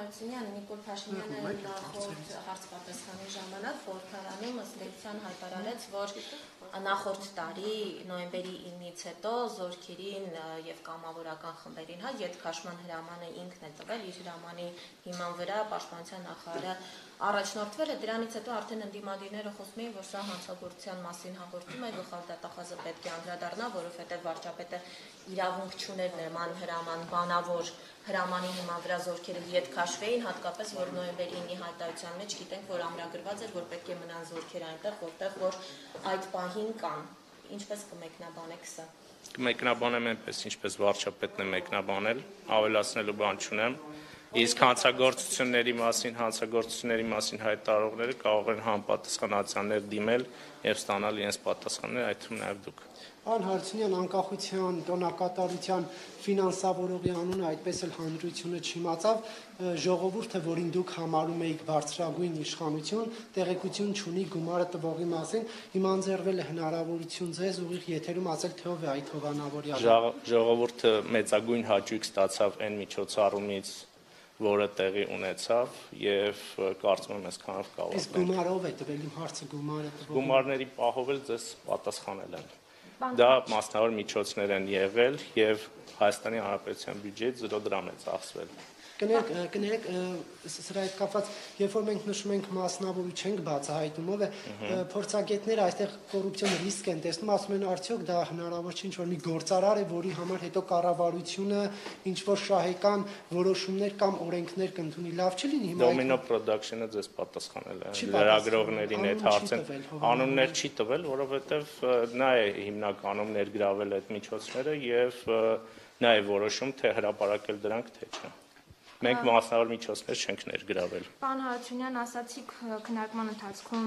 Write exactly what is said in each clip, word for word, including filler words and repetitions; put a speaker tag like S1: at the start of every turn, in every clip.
S1: Հարությունյան, Նիկոլ Փաշինյանը նախորդ հարցպատասխանի ժամանակ խորհրդարանում ըստ էության հայտարարեց, որ նախորդ տարի նոյեմբերի ինից հետո զորքերին եւ կամավորական խմբերին հա ետքաշման հրամանը ինքն է տվել իր հրամանի հիման վրա պաշտպանության նախարարը առաջնորդվել է դրանից հետո արդեն ընդդիմադիրները խոսում էին, որ սա հանցագործության մասին հաղորդում է գլխավոր դատախազը պետք է անդրադառնա, որովհետեւ վարչապետը իրավունք չուներ նման հրաման բանավոր հրամանի հիման վրա զորքերը ետքաշվեին, հատկապես որ նոյեմբերի ինի հայտարարության մեջ գիտենք, որ ամրագրված էր, որ պետք է մնան զորքեր այնտեղ, որտեղ որ այդ պահին կան։ Ինչպես կմեկնաբանեք սա։
S2: Կմեկնաբանեմ այնպես, ինչպես վարչապետն է մեկնաբանել, ավելացնելու բան չունեմ։ Իսկ հանցագործությունների մասին, հանցագործությունների մասին հայտարարողները կարող են համապատասխանատվներ դիմել եւ ստանալ իրենց պատասխանները, այդ թվում նաեւ դուք։
S3: Պարոն Հարությունյան, անկախության տոնակատարության ֆինանսավորողի անունը այդպես էլ հանրությունը չիմացավ, ժողովուրդը, որին դուք համարում եք բարձրագույն իշխանություն, տեղեկություն չունի գումարը տվողի մասին, հիմա ընձեռվել է հնարավորություն ձեզ ուղիղ եթերում ասել, թե ով է այդ հովանավորյալը։
S2: Ժողովուրդը մեծագույն հաճույք ստացավ այն միջոցառումից, որը տեղի ունեցավ եւ կարծում եմ այսքանով կարող է։
S3: Իսկ գումարով է տվել, իմ հարցը գումարը տվել։
S2: Գումարների պահով էլ ձեզ պատասխանել են։ Դա մասնավոր միջոցներ են եղել եւ Հայաստանի Հանրապետության բյուջեից զրո դրամ է ծախսվել։
S3: Կներեք, կներեք, սրա հետ կապված, երբ որ մենք նշում ենք մասնավորի չենք բացահայտում, ով է փորձագետները այստեղ կոռուպցիոն ռիսկ են տեսնում, ասում են արդյոք դա հնարավոր չէ ինչ-որ մի գործարար է, որի համար հետո կառավարությունը ինչ-որ շահեկան որոշումներ կամ օրենքներ կընդունի, լավ չի լինի հիմա։
S2: Domino Production-ը ձեզ պատասխանել է, լրագրողներին այդ հարցին անուններ չի տվել, որովհետև նա է հիմնականում ներգրավել այդ միջոցները եւ նա է որոշում, թե հրապարակել դրանք, թե չէ։ Մենք մասնավոր միջոցներ չենք ներգրավել։
S4: Պարոն Հարությունյան, ասացիք քննարկման ընթացքում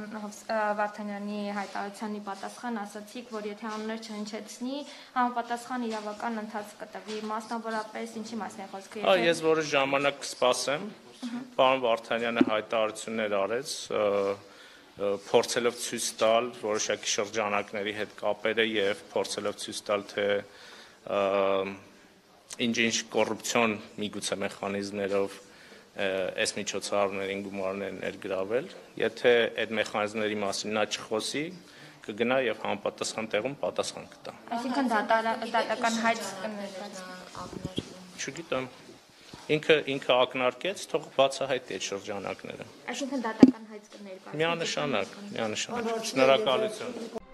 S4: Վարդանյանի հայտարարությանի պատասխան ասացիք, որ եթե անուններ չհնչեցնի, համապատասխան իրավական ընթաց կտվի, մասնավորապես ինչի մասին է խոսքը։
S2: Հա, ես որոշ ժամանակ կսպասեմ, պարոն Վարդանյանը հայտարարություններ արեց, փորձելով ցույց տալ որոշակի շրջանակների հետ կապերը եւ փորձելով ցույց տալ, թե ինչ-ինչ կոռուպցիոն միգուցե մեխանիզմներով այս միջոցառումներին գումարներ ներգրավել, եթե այդ մեխանիզմների մասին նա չխոսի, կգնա եւ համապատասխան տեղում պատասխան կտա։
S4: Այսինքն դատական հայտ կներկայացնի։
S2: Չգիտեմ։ Ինքը ինքը ակնարկեց, թող բացահայտի այդ շրջանակները։
S4: Այսինքն դատական հայտ կներկայացնի։
S2: Միանշանակ, միանշանակ։ Շնորհակալություն։